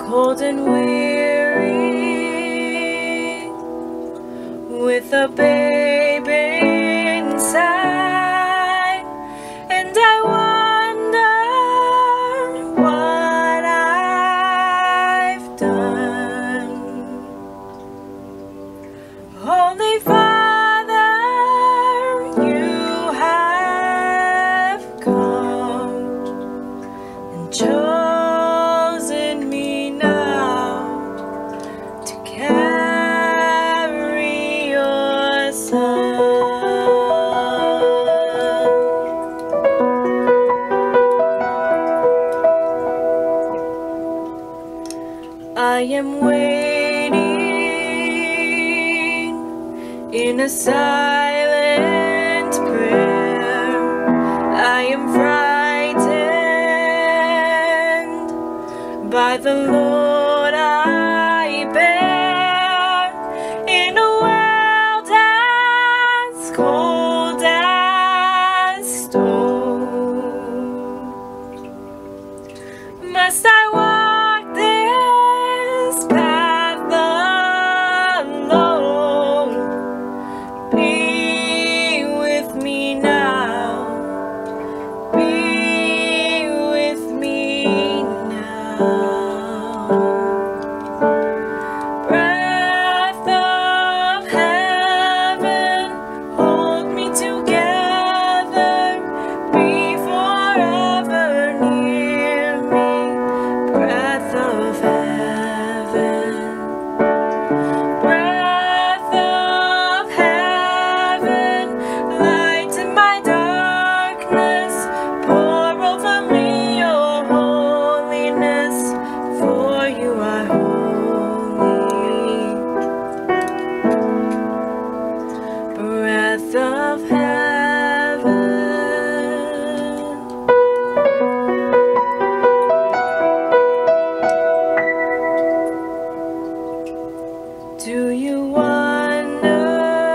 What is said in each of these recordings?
cold and weary, with a baby inside, and I wonder what I've done. Holy Father, you have come and chosen me now to carry your Son. I am waiting in a silent prayer. I am frightened by the Lord I bear, in a world as cold as stone. Must I walk this path alone? Be with me now. Be with me now. Breath of heaven, hold me together. Be forever near me. Breath of heaven. Breath of heaven, light in my darkness. Pour over me your holiness, for you are holy. Breath of heaven. Do you wonder,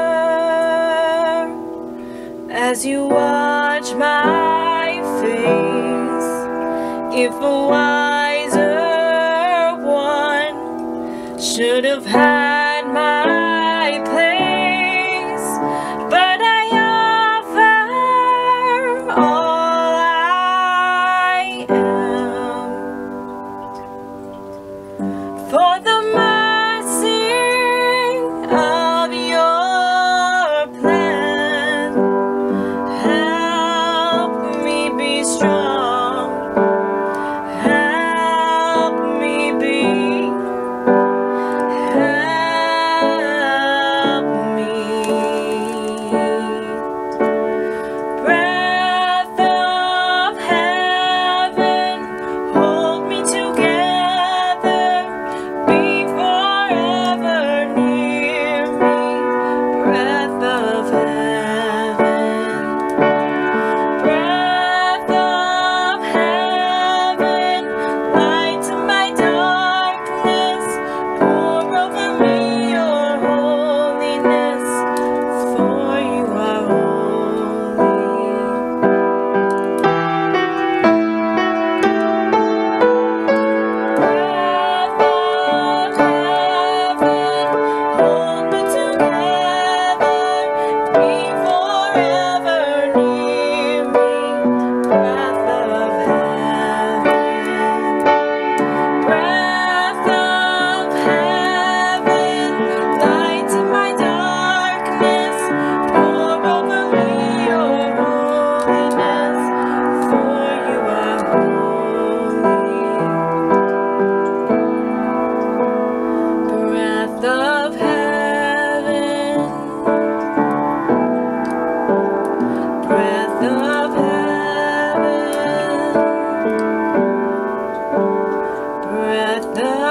as you watch my face, if a wiser one should have had my place? But I offer all I am for the mercy of your plan. Help me be strong. Help me be. Help me. Breath of heaven, hold me together. Be forever near me. Breath of heaven. Breath of heaven, light in my darkness. Pour over me your holiness, for you are holy. Breath of heaven, hold me together. Be forever near me. Breath of heaven. Breath of heaven, light in my darkness. Pour over me your holiness, for you are holy. Breath of heaven. Breath of heaven. Breath of